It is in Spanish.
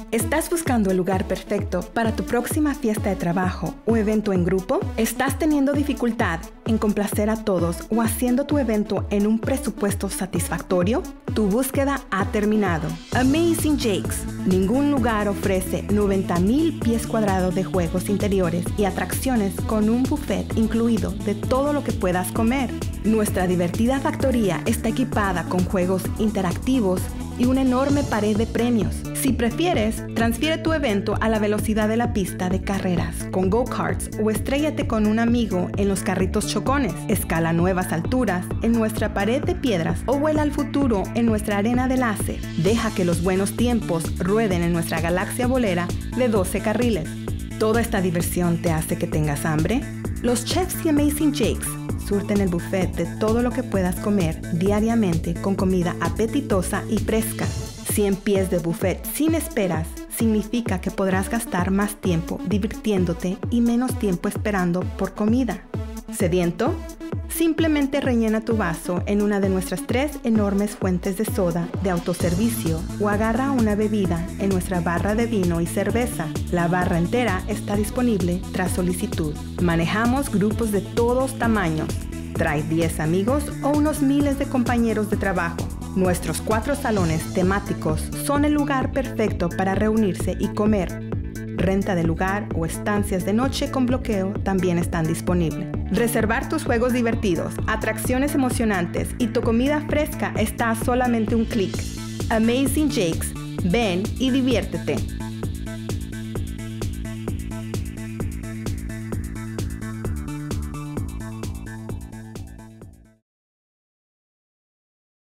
¿Estás buscando el lugar perfecto para tu próxima fiesta de trabajo o evento en grupo? ¿Estás teniendo dificultad en complacer a todos o haciendo tu evento en un presupuesto satisfactorio? Tu búsqueda ha terminado. Amazing Jakes. Ningún lugar ofrece 90,000 pies cuadrados de juegos interiores y atracciones con un buffet incluido de todo lo que puedas comer. Nuestra divertida factoría está equipada con juegos interactivos y una enorme pared de premios. Si prefieres, transfiere tu evento a la velocidad de la pista de carreras con go-karts o estréllate con un amigo en los carritos chocones. Escala nuevas alturas en nuestra pared de piedras o vuela al futuro en nuestra arena de láser. Deja que los buenos tiempos rueden en nuestra galaxia bolera de 12 carriles. ¿Toda esta diversión te hace que tengas hambre? Los chefs y Amazing Jakes surten el buffet de todo lo que puedas comer diariamente con comida apetitosa y fresca. 100 pies de buffet sin esperas significa que podrás gastar más tiempo divirtiéndote y menos tiempo esperando por comida. ¿Sediento? Simplemente rellena tu vaso en una de nuestras 3 enormes fuentes de soda de autoservicio o agarra una bebida en nuestra barra de vino y cerveza. La barra entera está disponible tras solicitud. Manejamos grupos de todos tamaños. Trae 10 amigos o unos miles de compañeros de trabajo. Nuestros 4 salones temáticos son el lugar perfecto para reunirse y comer. Renta de lugar o estancias de noche con bloqueo también están disponibles. Reservar tus juegos divertidos, atracciones emocionantes y tu comida fresca está a solamente un clic. Amazing Jakes. Ven y diviértete.